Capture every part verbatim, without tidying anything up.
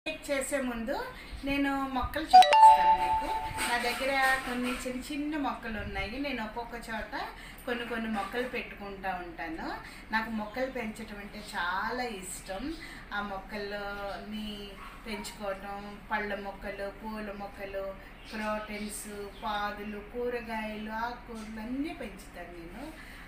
Cake చేసే ముందు నేను మొక్కలు చూపిస్తాను మీకు. నా దగ్గర కొన్ని చిన్న చిన్న మొక్కలు ఉన్నాయి. నేను ఒక్కొక్క చోట కొన్ని కొన్ని మొక్కలు పెట్టుకుంటూ ఉంటాను. నాకు మొక్కలు పెంచడం అంటే చాలా ఇష్టం. ఆ మొక్కల్ని పెంచుకోవటం, పళ్ళ మొక్కలు, పూల మొక్కలు, ప్రోటీన్స్, పాదులు, కూరగాయలు, ఆకుకూరలు అన్నీ పెంచుతాను నేను.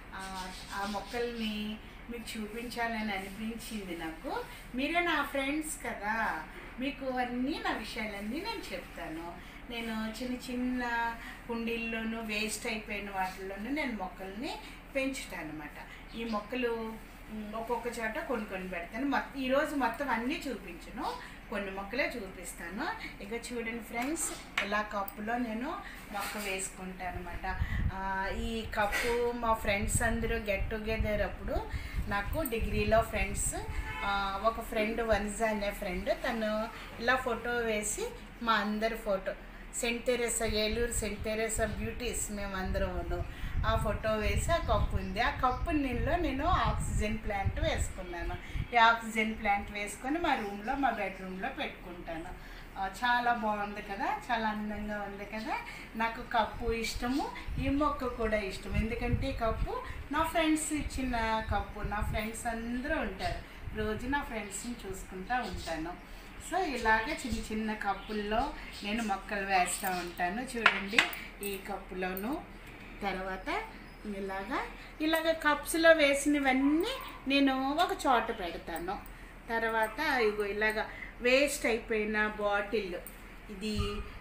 ఆ మొక్కల్ని మీకు చూపించాలని అనిపించింది నాకు. మీరే నా ఫ్రెండ్స్ కదా, మీకు అన్నీ నా విషయాలన్నీ నేను చెప్తాను. నేను చిన్న చిన్న కుండీల్లోనూ వేస్ట్ అయిపోయిన వాటిల్లోనూ నేను మొక్కల్ని పెంచుతాను అన్నమాట. ఈ మొక్కలు ఒక్కొక్క చోట కొన్ని కొన్ని పెడతాను. మొత్తం ఈరోజు మొత్తం అన్నీ చూపించను, కొన్ని మొక్కలే చూపిస్తాను. ఇక చూడండి ఫ్రెండ్స్, ఇలా కప్పులో నేను మొక్క వేసుకుంటాను అనమాట. ఈ కప్పు మా ఫ్రెండ్స్ అందరూ గెట్ టుగెదర్ అప్పుడు, నాకు డిగ్రీలో ఫ్రెండ్స్, ఒక ఫ్రెండ్ వనిజ అనే ఫ్రెండ్, తను ఇలా ఫోటో వేసి మా అందరి photo saint Teresa, Eluru saint Teresa beauties మేమందరము ఆ ఫోటో వేసి ఆ కప్పు ఉంది. ఆ కప్పు నీళ్ళలో నేను ఆక్సిజన్ ప్లాంట్ వేసుకున్నాను. ఈ ఆక్సిజన్ ప్లాంట్ వేసుకొని మా రూమ్లో, మా బెడ్రూమ్లో పెట్టుకుంటాను. చాలా బాగుంది కదా, చాలా అందంగా ఉంది కదా. నాకు కప్పు ఇష్టము, ఈ మొక్క కూడా ఇష్టం. ఎందుకంటే ఈ కప్పు నా ఫ్రెండ్స్ ఇచ్చిన కప్పు. నా ఫ్రెండ్స్ అందరూ ఉంటారు, రోజు నా ఫ్రెండ్స్ని చూసుకుంటూ ఉంటాను. సో ఇలాగ చిన్న చిన్న కప్పుల్లో నేను మొక్కలు వేస్తూ ఉంటాను. చూడండి, ఈ కప్పులోను తర్వాత ఇలాగా ఇలాగ కప్స్లో వేసినవన్నీ నేను ఒక చోట పెడతాను. తర్వాత ఇగో ఇలాగ వేస్ట్ అయిపోయిన బాటిల్, ఇది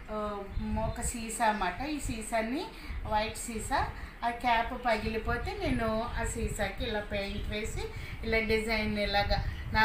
ఒక సీసా అన్నమాట. ఈ సీసాని వైట్ సీసా, ఆ క్యాప్ పగిలిపోతే నేను ఆ సీసాకి ఇలా పెయింట్ వేసి ఇలా డిజైన్, ఇలాగా నా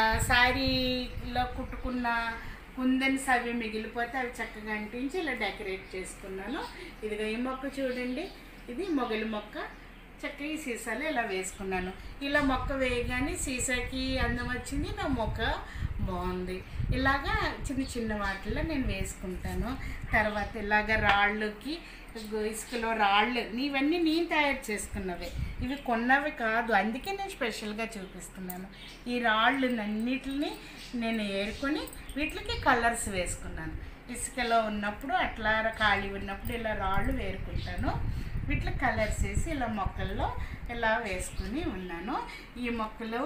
శారీలో కుట్టుకున్న కుందన్స్ అవి మిగిలిపోతే అవి చక్కగా అంటించి ఇలా డెకరేట్ చేసుకున్నాను. ఇదిగా ఈ మొక్క చూడండి, ఇది మొగలి మొక్క. చక్కగా ఈ సీసాలో ఇలా వేసుకున్నాను. ఇలా మొక్క వేయగానే సీసాకి అందం వచ్చింది, నా మొక్క బాగుంది. ఇలాగా చిన్న చిన్న వాటిల్లో నేను వేసుకుంటాను. తర్వాత ఇలాగ రాళ్ళకి, ఇసుకలో రాళ్ళు, ఇవన్నీ నేను తయారు చేసుకున్నవే, ఇవి కొన్నవి కాదు. అందుకే నేను స్పెషల్గా చూపిస్తున్నాను. ఈ రాళ్ళు అన్నిటిని నేను ఏరుకొని వీటికి కలర్స్ వేసుకున్నాను. ఇసుకలో ఉన్నప్పుడు అట్లా ఖాళీ ఉన్నప్పుడు ఇలా రాళ్ళు వేరుకుంటాను, వీటిలో కలర్స్ వేసి ఇలా మొక్కల్లో ఇలా వేసుకుని ఉన్నాను. ఈ మొక్కలు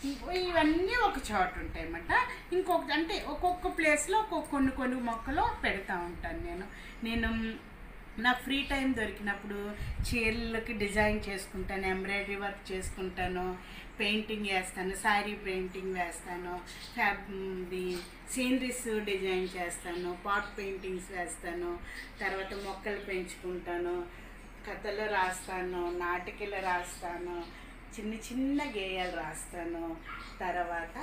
ఇవన్నీ ఒక చోట ఉంటాయి అన్నమాట. ఇంకొక అంటే ఒక్కొక్క ప్లేస్లో ఒక్కొక్క కొన్ని కొన్ని మొక్కలు పెడతా ఉంటాను నేను. నేను నాకు ఫ్రీ టైం దొరికినప్పుడు చీరలకి డిజైన్ చేసుకుంటాను, ఎంబ్రాయిడరీ వర్క్ చేసుకుంటాను, పెయింటింగ్ వేస్తాను, శారీ పెయింటింగ్ వేస్తాను, ఫ్యాబ్ది సీనరీస్ డిజైన్ చేస్తాను, పాట్ పెయింటింగ్స్ వేస్తాను. తర్వాత మొక్కలు పెంచుకుంటాను, కథలు రాస్తాను, నాటికలు రాస్తాను, చిన్న చిన్న గేయాలు రాస్తాను. తర్వాత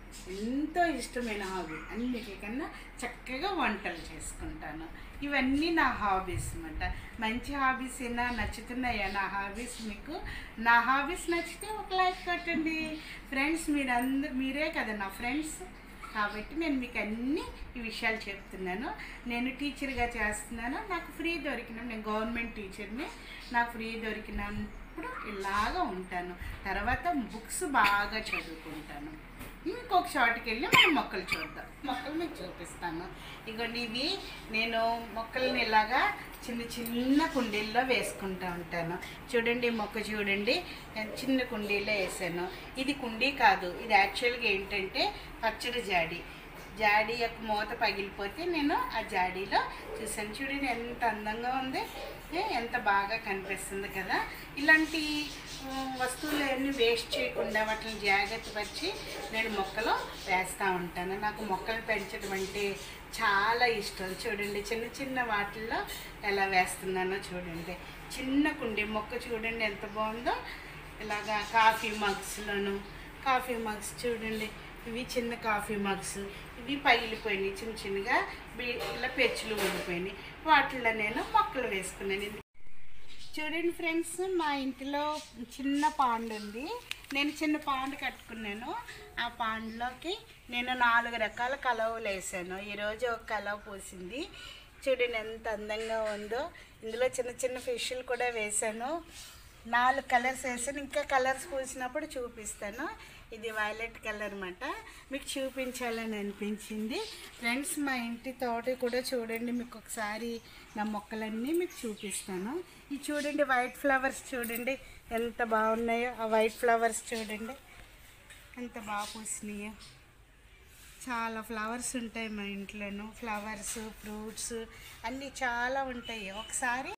ఎంతో ఇష్టమైన హాబీ అన్నిటికన్నా చక్కగా వంటలు చేసుకుంటాను. ఇవన్నీ నా హాబీస్ అన్నమాట. మంచి హాబీస్ ఏనా, నచ్చుతున్నాయా నా హాబీస్ మీకు? నా హాబీస్ నచ్చితే ఒక లైక్ కొట్టండి ఫ్రెండ్స్. మీరందరూ మీరే కదా నా ఫ్రెండ్స్, కాబట్టి నేను మీకు అన్ని ఈ విషయాలు చెప్తున్నాను. నేను టీచర్గా చేస్తున్నాను, నాకు ఫ్రీ దొరికిన, నేను గవర్నమెంట్ టీచర్ని, నాకు ఫ్రీ దొరికినప్పుడు ఇలాగా ఉంటాను. తర్వాత బుక్స్ బాగా చదువుకుంటాను. ఇంకొక షాట్కి వెళ్ళి మనం మొక్కలు చూద్దాం. మొక్కలు మీకు చూపిస్తాను. ఇగోండి, ఇవి నేను మొక్కల్ని ఇలాగా చిన్న చిన్న కుండీల్లో వేసుకుంటూ ఉంటాను. చూడండి, మొక్క చూడండి, చిన్న కుండీలో వేసాను. ఇది కుండీ కాదు, ఇది యాక్చువల్గా ఏంటంటే పచ్చడి జాడి. జాడీ యొక్క మూత పగిలిపోతే నేను ఆ జాడీలో చూసాను. చూడండి ఎంత అందంగా ఉంది, ఎంత బాగా కనిపిస్తుంది కదా. ఇలాంటి వస్తువులు అన్నీ వేస్ట్ చేయకుండా వాటిని జాగ్రత్త పరిచి నేను మొక్కలు వేస్తూ ఉంటాను. నాకు మొక్కలు పెంచడం అంటే చాలా ఇష్టం. చూడండి, చిన్న చిన్న వాటిల్లో ఎలా వేస్తున్నానో చూడండి. చిన్న కుండీ మొక్క చూడండి ఎంత బాగుందో. ఇలాగా కాఫీ మగ్స్లోను, కాఫీ మగ్స్ చూడండి, ఇవి చిన్న కాఫీ మగ్స్, ఇవి పగిలిపోయినాయి, చిన్న చిన్నగా ఇలా పెచ్చులు ఉండిపోయినాయి. వాటిల్లో నేను మొక్కలు వేసుకున్నాను. చూడండి ఫ్రెండ్స్, మా ఇంటిలో చిన్న పాండ్ ఉంది. నేను చిన్న పాండ్ కట్టుకున్నాను. ఆ పాండ్లోకి నేను నాలుగు రకాల కలవలు వేసాను. ఈరోజు ఒక కలవ పూసింది. చూడండి ఎంత అందంగా ఉందో. ఇందులో చిన్న చిన్న ఫిష్లు కూడా వేసాను. నాలుగు కలర్స్ వేసాను. ఇంకా కలర్స్ పూసినప్పుడు చూపిస్తాను. ఇది వైలెట్ కలర్ అన్నమాట. మీకు చూపించాలని అనిపించింది ఫ్రెండ్స్. మా ఇంటి తోట కూడా చూడండి, మీకు ఒకసారి నా మొక్కలన్నీ మీకు చూపిస్తాను. ఇది చూడండి, వైట్ ఫ్లవర్స్ చూడండి ఎంత బాగున్నాయో. ఆ వైట్ ఫ్లవర్స్ చూడండి ఎంత బాగా పూసినాయో. చాలా ఫ్లవర్స్ ఉంటాయి మా ఇంట్లోనూ, ఫ్లవర్స్ ఫ్రూట్స్ అన్నీ చాలా ఉంటాయి. ఒకసారి